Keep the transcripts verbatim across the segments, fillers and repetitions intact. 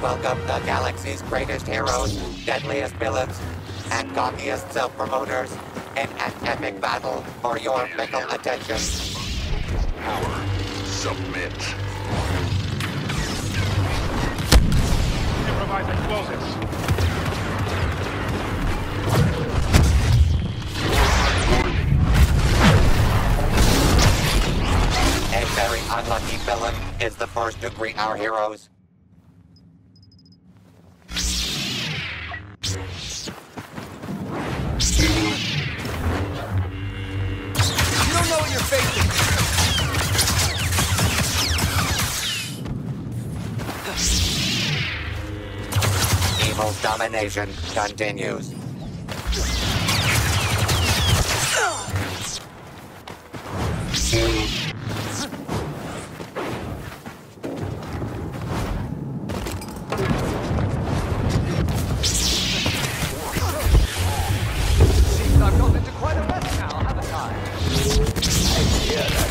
welcome the galaxy's greatest heroes, deadliest villains, and cockiest self-promoters in an epic battle for your fickle attention. Power. Submit. Improvise explosives. A very unlucky villain is the first to greet our heroes. You don't know what you're facing. Evil's domination continues. Seems I've gotten into quite a mess now, haven't I? Yeah, that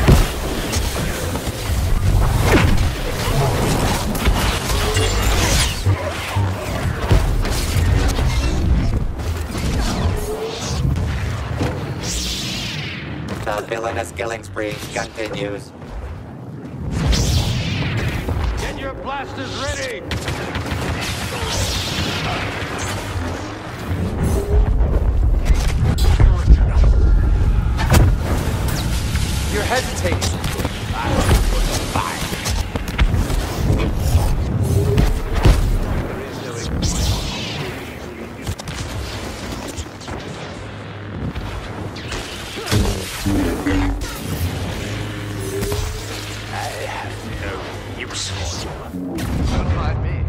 The villainous killing spree continues. Get your blasters ready! You're hesitating. Don't mind me.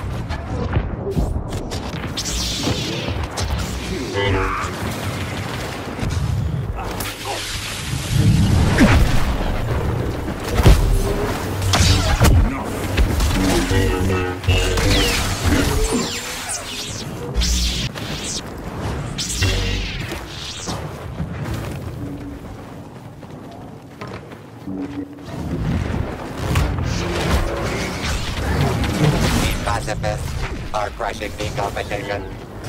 The pacifists are crushing the competition.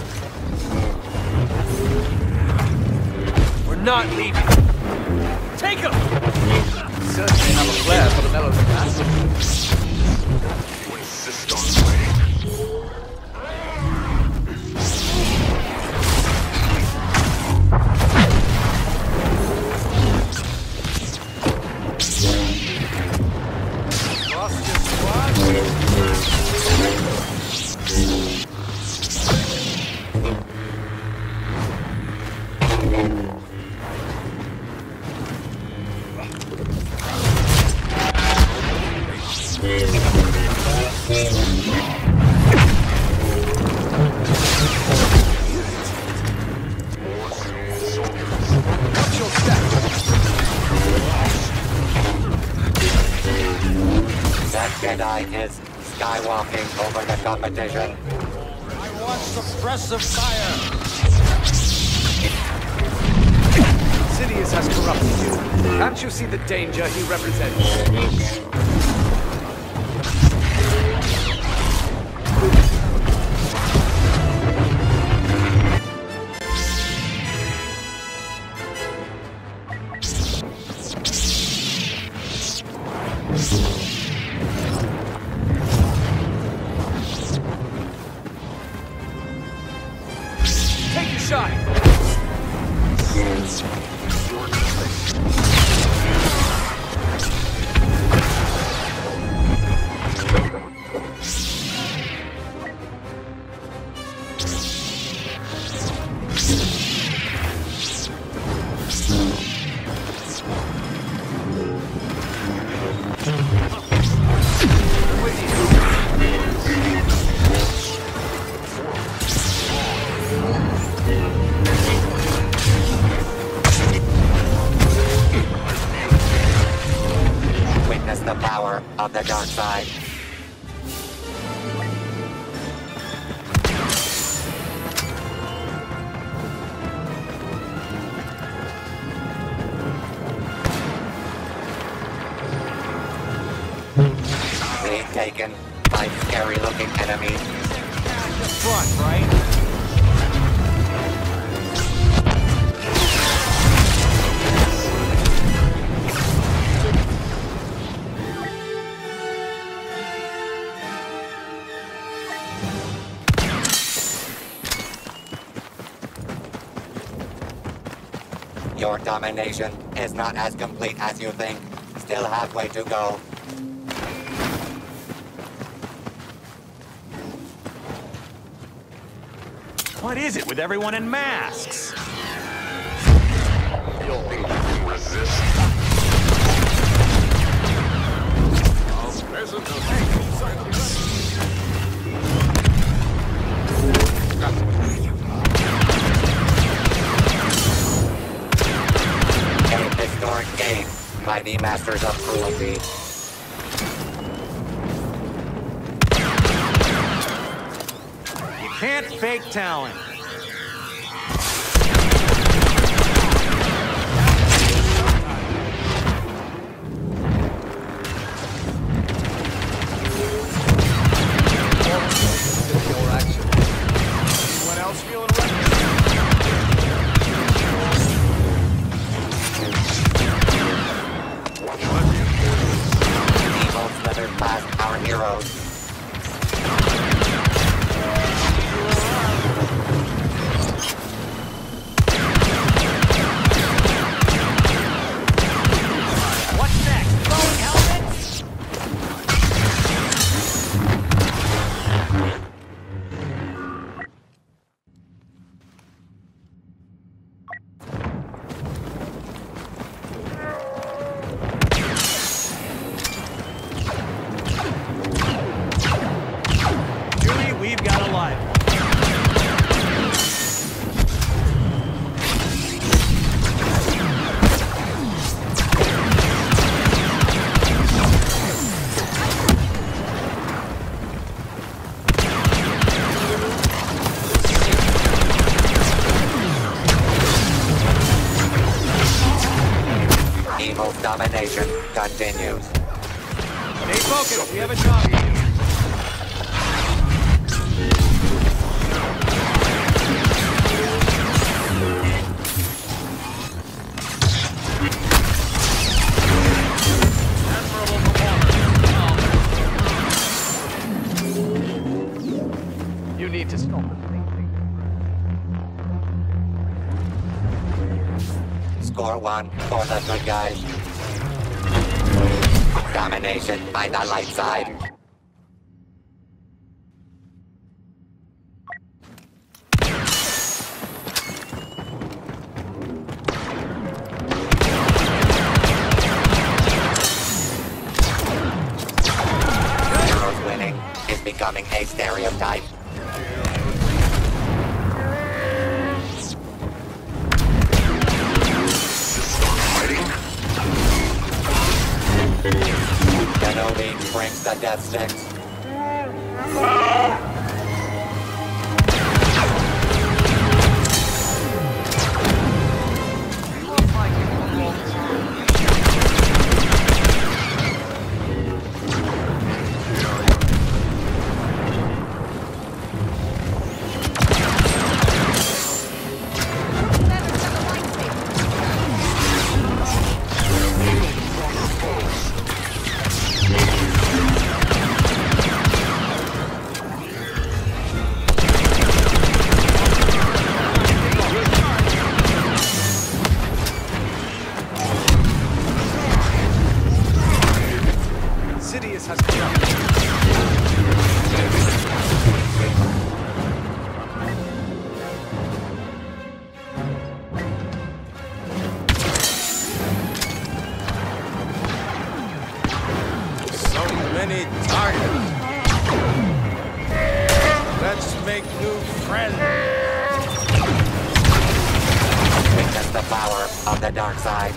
We're not leaving. Take him! Certainly have a flair for the mellows of acid. You insist on winning. Lost your squad? Watch your step. That Jedi is skywalking over the competition. I want suppressive fire! Sidious has corrupted you. Can't you see the danger he represents? Take your shot! Witness the power of the dark side. Lead taken. fight scary-looking enemies. The front, right? Your domination is not as complete as you think. Still halfway to go. What is it with everyone in masks? You think you can resist? A historic game by the masters of cruelty. You can't fake talent. Your action. Anyone else feeling reckless? Evil slithered past our heroes. What's next? Blowing helmets? Julie, we've got a life. Evil's domination continues. Stay focused. We have a job to do. You need to stop the thing. Score one for the good guys. Domination by the light side. Heroes winning is becoming a stereotype. Kenobi brings the death sticks. Sidious has corrupted. So many targets. Let's make new friends. Witness the power of the dark side.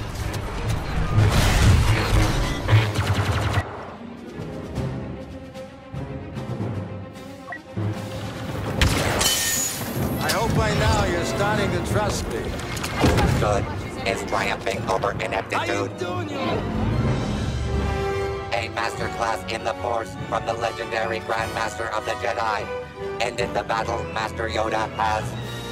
I hope by now you're starting to trust me. Good is triumphing over ineptitude. doing, you? A a masterclass in the Force from the legendary Grand Master of the Jedi. Ended the battle, Master Yoda has.